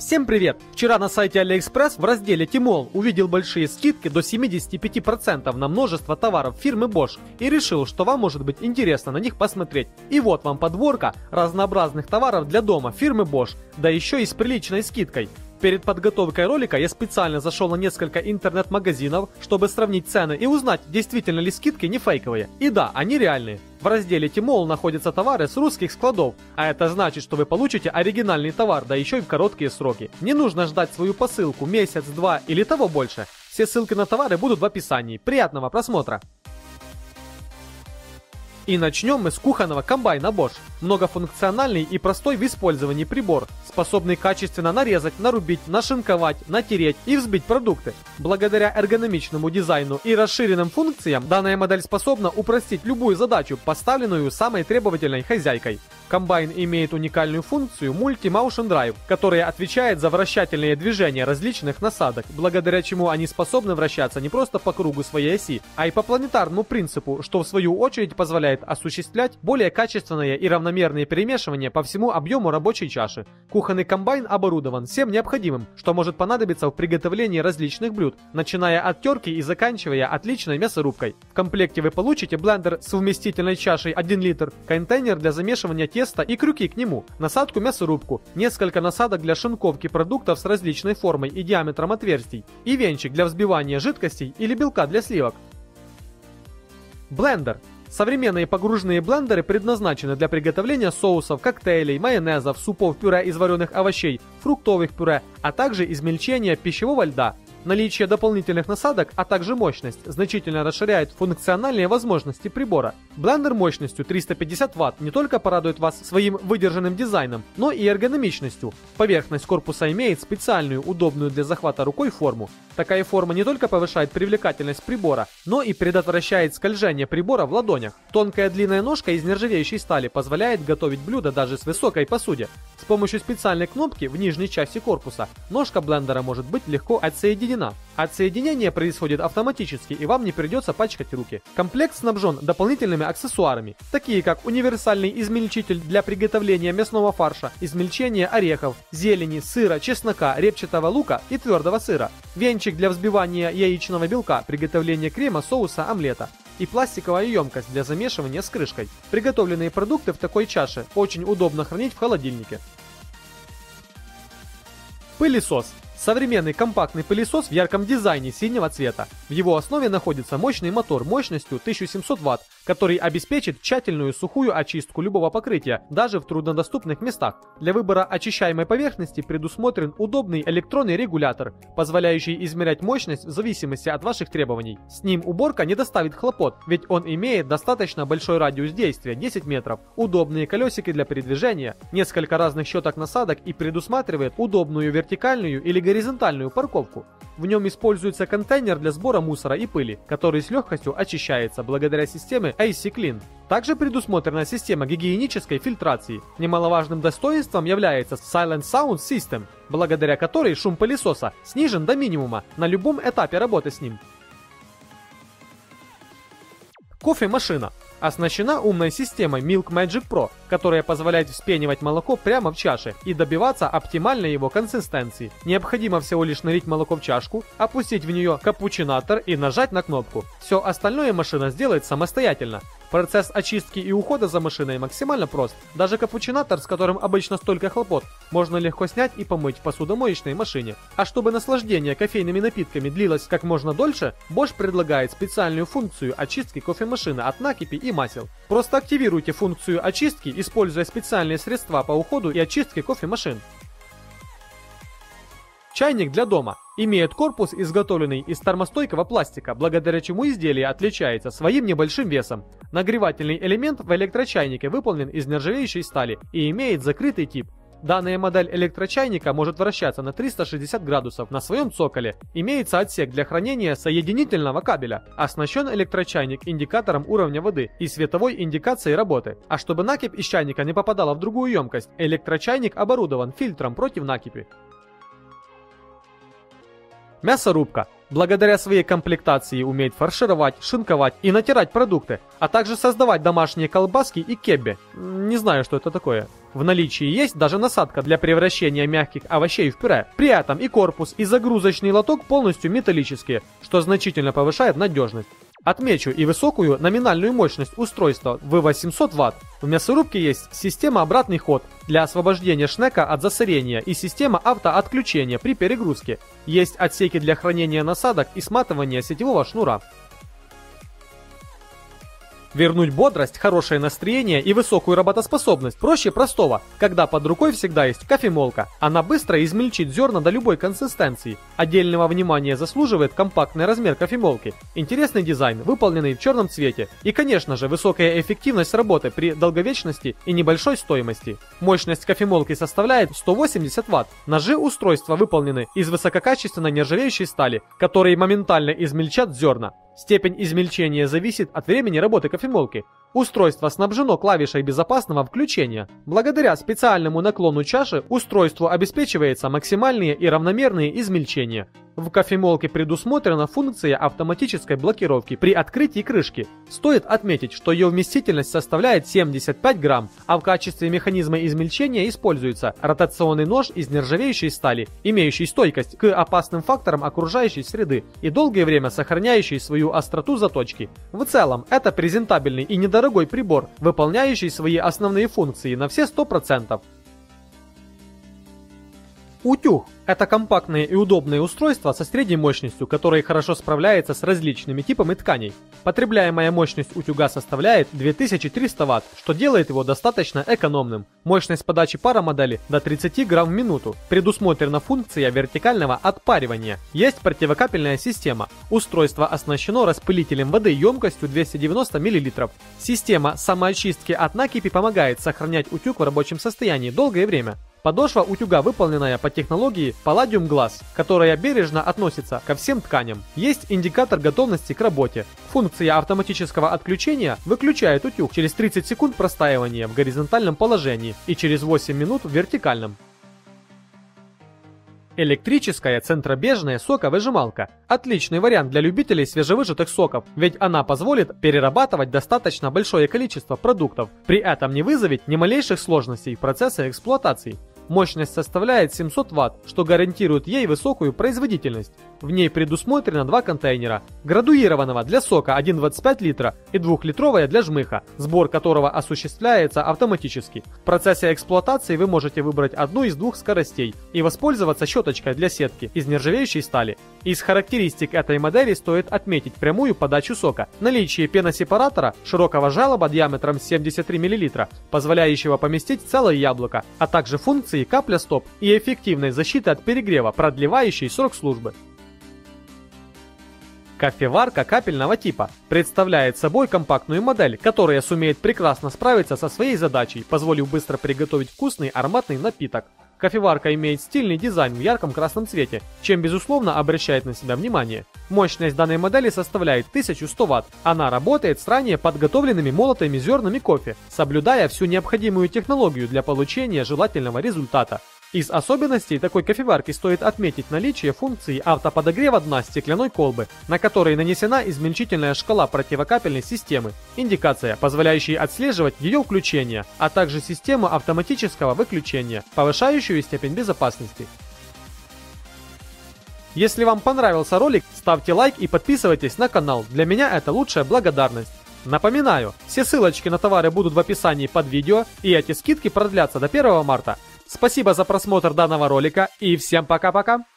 Всем привет! Вчера на сайте AliExpress в разделе Tmall увидел большие скидки до 75% на множество товаров фирмы Bosch и решил, что вам может быть интересно на них посмотреть. И вот вам подборка разнообразных товаров для дома фирмы Bosch, да еще и с приличной скидкой. Перед подготовкой ролика я специально зашел на несколько интернет-магазинов, чтобы сравнить цены и узнать, действительно ли скидки не фейковые. И да, они реальные. В разделе Tmall находятся товары с русских складов, а это значит, что вы получите оригинальный товар, да еще и в короткие сроки. Не нужно ждать свою посылку месяц, два или того больше. Все ссылки на товары будут в описании. Приятного просмотра! И начнем мы с кухонного комбайна Bosch. Многофункциональный и простой в использовании прибор, способный качественно нарезать, нарубить, нашинковать, натереть и взбить продукты. Благодаря эргономичному дизайну и расширенным функциям, данная модель способна упростить любую задачу, поставленную самой требовательной хозяйкой. Комбайн имеет уникальную функцию Multi-Motion Drive, которая отвечает за вращательные движения различных насадок, благодаря чему они способны вращаться не просто по кругу своей оси, а и по планетарному принципу, что в свою очередь позволяет осуществлять более качественное и равномерное перемешивание по всему объему рабочей чаши. Кухонный комбайн оборудован всем необходимым, что может понадобиться в приготовлении различных блюд, начиная от терки и заканчивая отличной мясорубкой. В комплекте вы получите блендер с вместительной чашей 1 литр, контейнер для замешивания теста и крюки к нему, насадку-мясорубку, несколько насадок для шинковки продуктов с различной формой и диаметром отверстий и венчик для взбивания жидкостей или белка для сливок. Блендер. Современные погружные блендеры предназначены для приготовления соусов, коктейлей, майонезов, супов, пюре из вареных овощей, фруктовых пюре, а также измельчения пищевого льда. Наличие дополнительных насадок, а также мощность значительно расширяет функциональные возможности прибора. Блендер мощностью 350 Вт не только порадует вас своим выдержанным дизайном, но и эргономичностью. Поверхность корпуса имеет специальную, удобную для захвата рукой форму. Такая форма не только повышает привлекательность прибора, но и предотвращает скольжение прибора в ладонях. Тонкая длинная ножка из нержавеющей стали позволяет готовить блюда даже с высокой посуде. С помощью специальной кнопки в нижней части корпуса ножка блендера может быть легко отсоединена. Отсоединение происходит автоматически, и вам не придется пачкать руки. Комплект снабжен дополнительными аксессуарами, такие как универсальный измельчитель для приготовления мясного фарша, измельчения орехов, зелени, сыра, чеснока, репчатого лука и твердого сыра, венчик для взбивания яичного белка, приготовления крема, соуса, омлета и пластиковая емкость для замешивания с крышкой. Приготовленные продукты в такой чаше очень удобно хранить в холодильнике. Пылесос. Современный компактный пылесос в ярком дизайне синего цвета. В его основе находится мощный мотор мощностью 1700 Вт, который обеспечит тщательную сухую очистку любого покрытия, даже в труднодоступных местах. Для выбора очищаемой поверхности предусмотрен удобный электронный регулятор, позволяющий измерять мощность в зависимости от ваших требований. С ним уборка не доставит хлопот, ведь он имеет достаточно большой радиус действия 10 метров, удобные колесики для передвижения, несколько разных щеток насадок и предусматривает удобную вертикальную или горизонтальную парковку. В нем используется контейнер для сбора мусора и пыли, который с легкостью очищается благодаря системе AC Clean. Также предусмотрена система гигиенической фильтрации. Немаловажным достоинством является Silent Sound System, благодаря которой шум пылесоса снижен до минимума на любом этапе работы с ним. Кофемашина. Оснащена умной системой Milk Magic Pro, которая позволяет вспенивать молоко прямо в чаше и добиваться оптимальной его консистенции. Необходимо всего лишь налить молоко в чашку, опустить в нее капучинатор и нажать на кнопку. Все остальное машина сделает самостоятельно. Процесс очистки и ухода за машиной максимально прост. Даже капучинатор, с которым обычно столько хлопот, можно легко снять и помыть в посудомоечной машине. А чтобы наслаждение кофейными напитками длилось как можно дольше, Bosch предлагает специальную функцию очистки кофемашины от накипи и масел. Просто активируйте функцию очистки, используя специальные средства по уходу и очистке кофемашин. Чайник для дома. Имеет корпус, изготовленный из термостойкого пластика, благодаря чему изделие отличается своим небольшим весом. Нагревательный элемент в электрочайнике выполнен из нержавеющей стали и имеет закрытый тип. Данная модель электрочайника может вращаться на 360 градусов на своем цоколе. Имеется отсек для хранения соединительного кабеля. Оснащен электрочайник индикатором уровня воды и световой индикацией работы. А чтобы накипь из чайника не попадала в другую емкость, электрочайник оборудован фильтром против накипи. Мясорубка. Благодаря своей комплектации умеет фаршировать, шинковать и натирать продукты, а также создавать домашние колбаски и кебби. Не знаю, что это такое. В наличии есть даже насадка для превращения мягких овощей в пюре. При этом и корпус, и загрузочный лоток полностью металлические, что значительно повышает надежность. Отмечу и высокую номинальную мощность устройства в 800 Вт. В мясорубке есть система обратный ход для освобождения шнека от засорения и система автоотключения при перегрузке. Есть отсеки для хранения насадок и сматывания сетевого шнура. Вернуть бодрость, хорошее настроение и высокую работоспособность проще простого, когда под рукой всегда есть кофемолка. Она быстро измельчит зерна до любой консистенции. Отдельного внимания заслуживает компактный размер кофемолки, интересный дизайн, выполненный в черном цвете и, конечно же, высокая эффективность работы при долговечности и небольшой стоимости. Мощность кофемолки составляет 180 Вт. Ножи устройства выполнены из высококачественной нержавеющей стали, которые моментально измельчат зерна. Степень измельчения зависит от времени работы кофемолки. Устройство снабжено клавишей безопасного включения. Благодаря специальному наклону чаши устройству обеспечивается максимальные и равномерные измельчения. В кофемолке предусмотрена функция автоматической блокировки при открытии крышки. Стоит отметить, что ее вместительность составляет 75 грамм, а в качестве механизма измельчения используется ротационный нож из нержавеющей стали, имеющий стойкость к опасным факторам окружающей среды и долгое время сохраняющий свою остроту заточки. В целом, это презентабельный и недорогой прибор, выполняющий свои основные функции на все 100%. Утюг – это компактное и удобное устройство со средней мощностью, которое хорошо справляется с различными типами тканей. Потребляемая мощность утюга составляет 2300 Вт, что делает его достаточно экономным. Мощность подачи пара модели до 30 грамм в минуту. Предусмотрена функция вертикального отпаривания. Есть противокапельная система. Устройство оснащено распылителем воды емкостью 290 мл. Система самоочистки от накипи помогает сохранять утюг в рабочем состоянии долгое время. Подошва утюга выполненная по технологии Palladium Glass, которая бережно относится ко всем тканям. Есть индикатор готовности к работе. Функция автоматического отключения выключает утюг через 30 секунд простаивания в горизонтальном положении и через 8 минут в вертикальном. Электрическая центробежная соковыжималка. Отличный вариант для любителей свежевыжатых соков, ведь она позволит перерабатывать достаточно большое количество продуктов, при этом не вызовет ни малейших сложностей в процессе эксплуатации. Мощность составляет 700 Вт, что гарантирует ей высокую производительность. В ней предусмотрено два контейнера, градуированного для сока 1,25 литра и 2-литровая для жмыха, сбор которого осуществляется автоматически. В процессе эксплуатации вы можете выбрать одну из двух скоростей и воспользоваться щеточкой для сетки из нержавеющей стали. Из характеристик этой модели стоит отметить прямую подачу сока, наличие пеносепаратора, широкого желоба диаметром 73 мл, позволяющего поместить целое яблоко, а также функции капля-стоп и эффективной защиты от перегрева, продлевающей срок службы. Кофеварка капельного типа представляет собой компактную модель, которая сумеет прекрасно справиться со своей задачей, позволив быстро приготовить вкусный ароматный напиток. Кофеварка имеет стильный дизайн в ярком красном цвете, чем безусловно обращает на себя внимание. Мощность данной модели составляет 1100 Вт. Она работает с ранее подготовленными молотыми зернами кофе, соблюдая всю необходимую технологию для получения желательного результата. Из особенностей такой кофеварки стоит отметить наличие функции автоподогрева дна стеклянной колбы, на которой нанесена измельчительная шкала противокапельной системы, индикация, позволяющая отслеживать ее включение, а также систему автоматического выключения, повышающую степень безопасности. Если вам понравился ролик, ставьте лайк и подписывайтесь на канал, для меня это лучшая благодарность. Напоминаю, все ссылочки на товары будут в описании под видео, и эти скидки продлятся до 1 марта. Спасибо за просмотр данного ролика и всем пока-пока!